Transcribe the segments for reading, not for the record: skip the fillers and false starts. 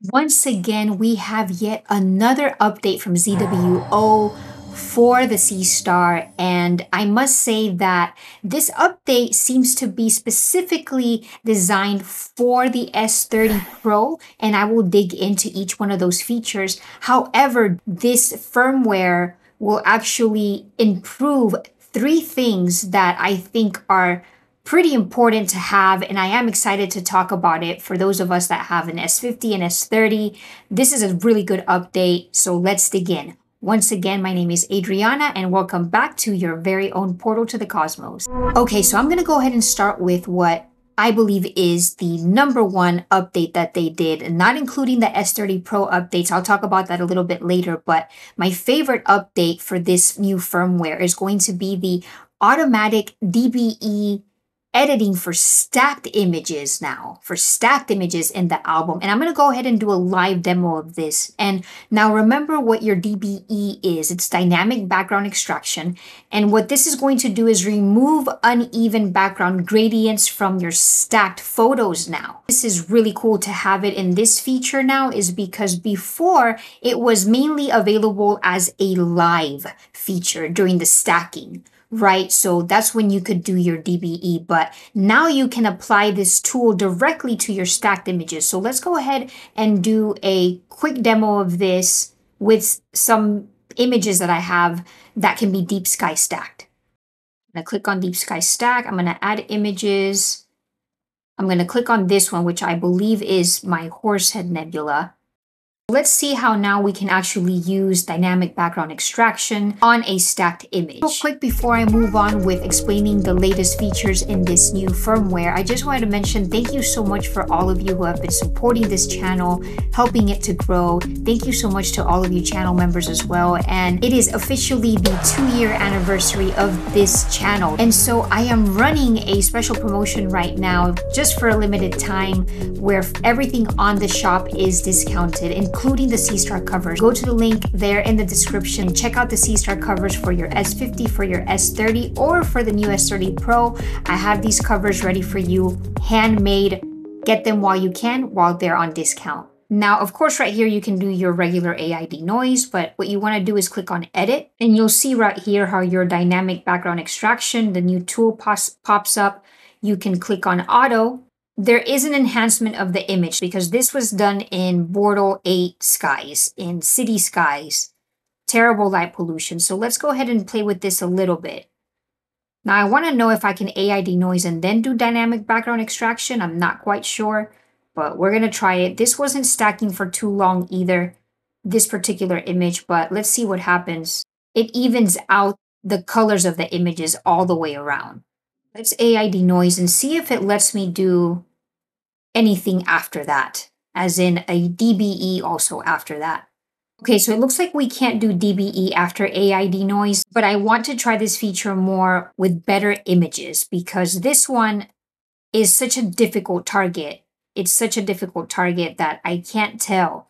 Once again, we have yet another update from ZWO for the C-Star, and I must say that this update seems to be specifically designed for the S30 Pro, and I will dig into each one of those features. However, this firmware will actually improve three things that I think are pretty important to have, and I am excited to talk about it for those of us that have an S50 and S30. This is a really good update, so let's dig in. Once again, my name is Adriana, and welcome back to your very own portal to the cosmos. Okay, so I'm gonna go ahead and start with what I believe is the number one update that they did, not including the S30 Pro updates. I'll talk about that a little bit later, but my favorite update for this new firmware is going to be the automatic DBE editing for stacked images now, for stacked images in the album. And I'm going to go ahead and do a live demo of this. And now remember what your DBE is. It's dynamic background extraction. And what this is going to do is remove uneven background gradients from your stacked photos now. This is really cool to have it in this feature now, is because before it was mainly available as a live feature during the stacking. Right? So that's when you could do your DBE, but now you can apply this tool directly to your stacked images. So let's go ahead and do a quick demo of this with some images that I have that can be deep sky stacked. I'm gonna click on deep sky stack. I'm gonna add images. I'm gonna click on this one, which I believe is my Horsehead Nebula. Let's see how now we can actually use dynamic background extraction on a stacked image. Real quick before I move on with explaining the latest features in this new firmware, I just wanted to mention thank you so much for all of you who have been supporting this channel, helping it to grow. Thank you so much to all of you channel members as well. And it is officially the 2-year anniversary of this channel. And so I am running a special promotion right now just for a limited time where everything on the shop is discounted, including the C-Star covers. Go to the link there in the description. Check out the C-Star covers for your S50, for your S30, or for the new S30 Pro. I have these covers ready for you, handmade. Get them while you can, while they're on discount. Now, of course, right here, you can do your regular AI denoise, but what you want to do is click on edit, and you'll see right here how your dynamic background extraction, the new tool pops up. You can click on auto. There is an enhancement of the image because this was done in Bortle 8 skies, in city skies, terrible light pollution. So let's go ahead and play with this a little bit. Now I want to know if I can AI denoise and then do dynamic background extraction. I'm not quite sure, but we're going to try it. This wasn't stacking for too long either, this particular image, but let's see what happens. It evens out the colors of the images all the way around. Let's AI denoise and see if it lets me do anything after that, as in a DBE also after that. Okay, so it looks like we can't do DBE after AI denoise, but I want to try this feature more with better images because this one is such a difficult target. It's such a difficult target that I can't tell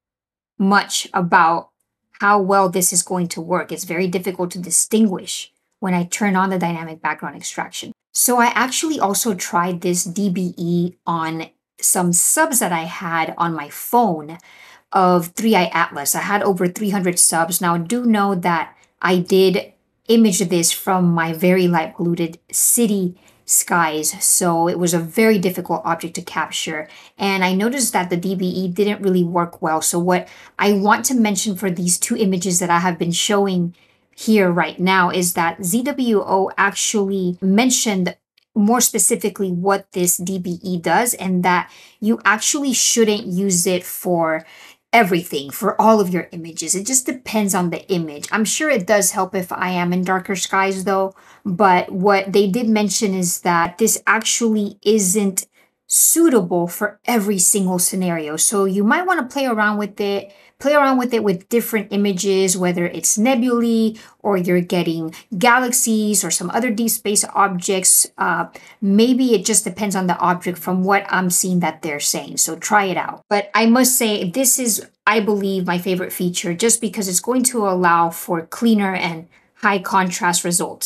much about how well this is going to work. It's very difficult to distinguish when I turn on the dynamic background extraction. So I actually also tried this DBE on some subs that I had on my phone of 3i Atlas. I had over 300 subs. Now do know that I did image this from my very light polluted city skies, so it was a very difficult object to capture. And I noticed that the DBE didn't really work well. So what I want to mention for these two images that I have been showing here right now is that ZWO actually mentioned more specifically what this DBE does, and that you actually shouldn't use it for everything, for all of your images. It just depends on the image. I'm sure it does help if I am in darker skies though, but what they did mention is that this actually isn't suitable for every single scenario. So you might want to play around with it with different images, whether it's nebulae or you're getting galaxies or some other deep space objects. Maybe it just depends on the object from what I'm seeing that they're saying. So try it out. But I must say, this is, I believe, my favorite feature just because it's going to allow for cleaner and high contrast results.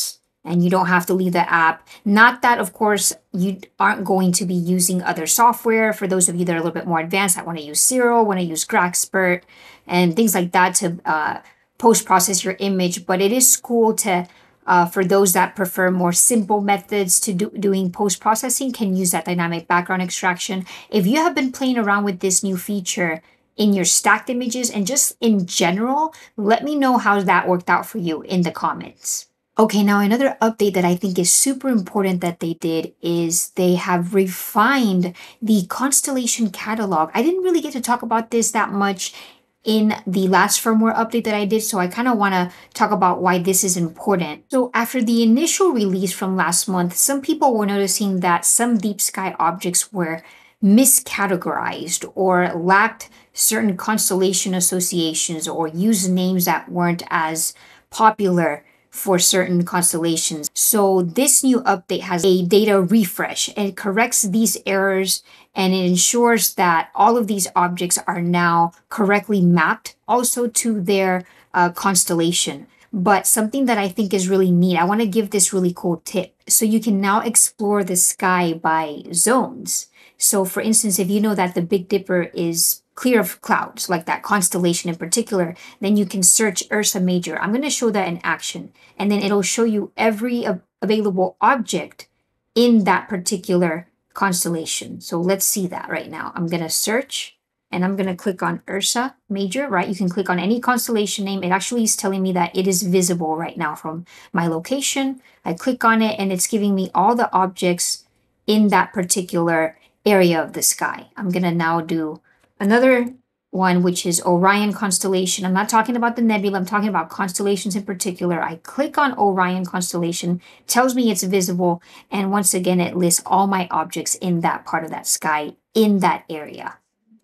and you don't have to leave the app. Not that, of course, you aren't going to be using other software. For those of you that are a little bit more advanced, that want to use Zero, want to use Graxpert, and things like that to post-process your image. But it is cool to, for those that prefer more simple methods to doing post-processing, can use that dynamic background extraction. If you have been playing around with this new feature in your stacked images and just in general, let me know how that worked out for you in the comments. Okay, now another update that I think is super important that they did is they have refined the Constellation catalog. I didn't really get to talk about this that much in the last firmware update that I did, so I kind of want to talk about why this is important. So after the initial release from last month, some people were noticing that some deep sky objects were miscategorized or lacked certain constellation associations or used names that weren't as popular for certain constellations. So this new update has a data refresh and it corrects these errors, and it ensures that all of these objects are now correctly mapped also to their constellation. But something that I think is really neat, I want to give this really cool tip. So you can now explore the sky by zones. So for instance, if you know that the Big Dipper is clear of clouds, like that constellation in particular, then you can search Ursa Major. I'm going to show that in action, and then it'll show you every available object in that particular constellation. So let's see that right now. I'm going to search, and I'm going to click on Ursa Major, right? You can click on any constellation name. It actually is telling me that it is visible right now from my location. I click on it, and it's giving me all the objects in that particular area of the sky. I'm going to now do another one, which is Orion constellation. I'm not talking about the nebula, I'm talking about constellations in particular. I click on Orion constellation, tells me it's visible, and once again, it lists all my objects in that part of that sky in that area.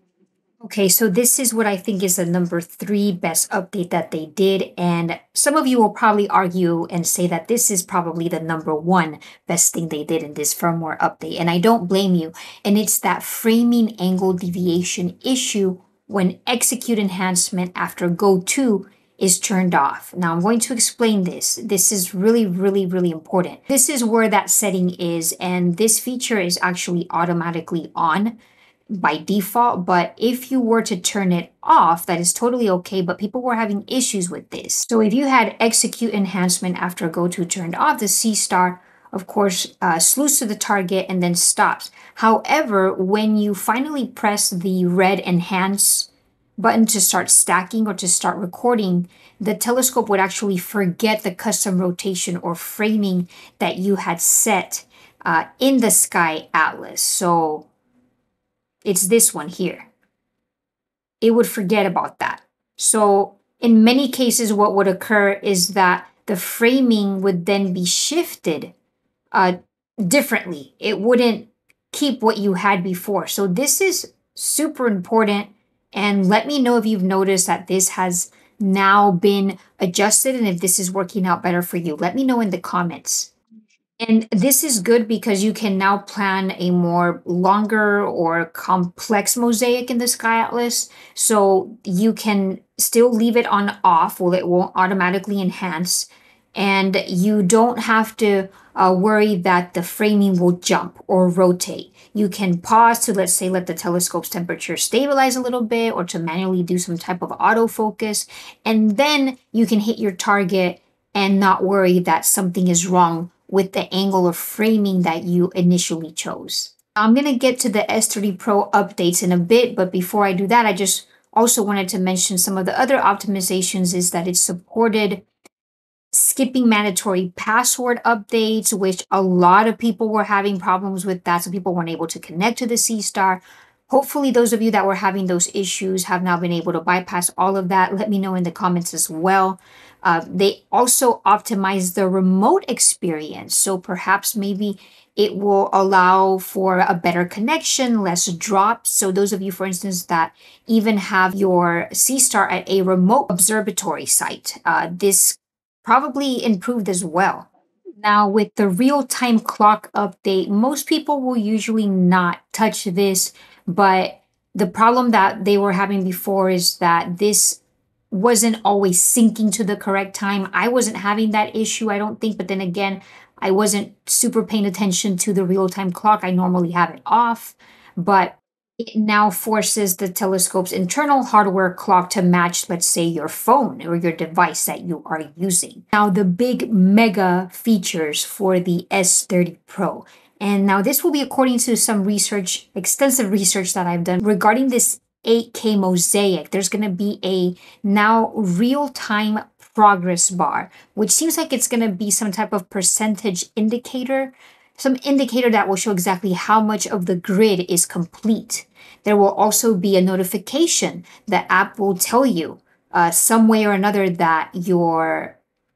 Okay, so this is what I think is the number 3 best update that they did. And some of you will probably argue and say that this is probably the number 1 best thing they did in this firmware update. And I don't blame you. And it's that framing angle deviation issue when execute enhancement after Go2 is turned off. Now I'm going to explain this. This is really, really, really important. This is where that setting is, and this feature is actually automatically on by default, but if you were to turn it off, that is totally okay, but people were having issues with this. So if you had execute enhancement after Go2 turned off, the C star, of course, slews to the target and then stops. However, when you finally press the red enhance button to start stacking or to start recording, the telescope would actually forget the custom rotation or framing that you had set in the Sky Atlas. So it's this one here. It would forget about that. So in many cases, what would occur is that the framing would then be shifted differently. It wouldn't keep what you had before. So this is super important. And let me know if you've noticed that this has now been adjusted and if this is working out better for you. Let me know in the comments. And this is good because you can now plan a more longer or complex mosaic in the Sky Atlas. So you can still leave it on off, well, it won't automatically enhance. And you don't have to worry that the framing will jump or rotate. You can pause to, let's say, let the telescope's temperature stabilize a little bit or to manually do some type of autofocus. And then you can hit your target and not worry that something is wrong with the angle of framing that you initially chose. I'm going to get to the S30 Pro updates in a bit, but before I do that, I just also wanted to mention some of the other optimizations is that it supported skipping mandatory password updates, which a lot of people were having problems with that, so people weren't able to connect to the C Star. Hopefully those of you that were having those issues have now been able to bypass all of that. Let me know in the comments as well. They also optimize the remote experience. So perhaps maybe it will allow for a better connection, less drops. So those of you, for instance, that even have your C Star at a remote observatory site, this probably improved as well. Now with the real-time clock update, most people will usually not touch this, but the problem that they were having before is that this wasn't always syncing to the correct time. I wasn't having that issue, I don't think, but then again, I wasn't super paying attention to the real-time clock. I normally have it off, but it now forces the telescope's internal hardware clock to match, let's say, your phone or your device that you are using. Now, the big mega features for the S30 Pro. And now this will be according to some research, extensive research that I've done regarding this 8K mosaic. There's going to be a now real-time progress bar, which seems like it's going to be some type of percentage indicator, some indicator that will show exactly how much of the grid is complete. There will also be a notification. The app will tell you some way or another that your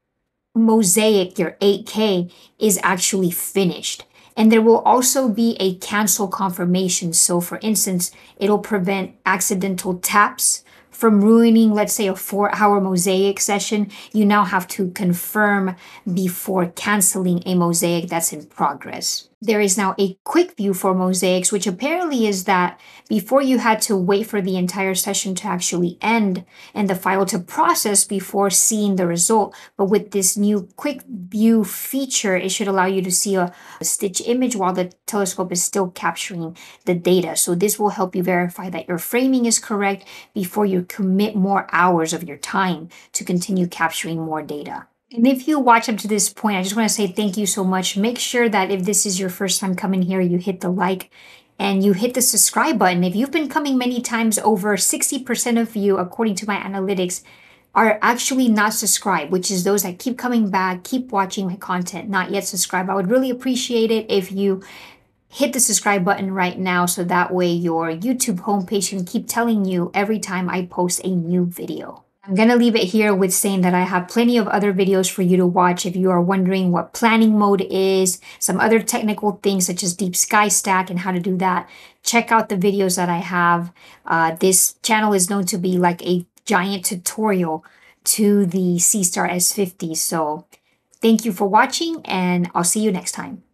mosaic, your 8K, is actually finished. And there will also be a cancel confirmation. So for instance, it'll prevent accidental taps from ruining, let's say, a 4-hour mosaic session. You now have to confirm before canceling a mosaic that's in progress. There is now a quick view for mosaics, which apparently is that before you had to wait for the entire session to actually end and the file to process before seeing the result. But with this new quick view feature, it should allow you to see a stitch image while the telescope is still capturing the data. So this will help you verify that your framing is correct before you commit more hours of your time to continue capturing more data. And if you watch up to this point, I just want to say thank you so much. Make sure that if this is your first time coming here, you hit the like and you hit the subscribe button. If you've been coming many times, over 60% of you, according to my analytics, are actually not subscribed, which is those that keep coming back, keep watching my content, not yet subscribed. I would really appreciate it if you hit the subscribe button right now so that way your YouTube homepage can keep telling you every time I post a new video. I'm going to leave it here with saying that I have plenty of other videos for you to watch if you are wondering what planning mode is, some other technical things such as Deep Sky Stack and how to do that. Check out the videos that I have. This channel is known to be like a giant tutorial to the Seestar S50. So thank you for watching and I'll see you next time.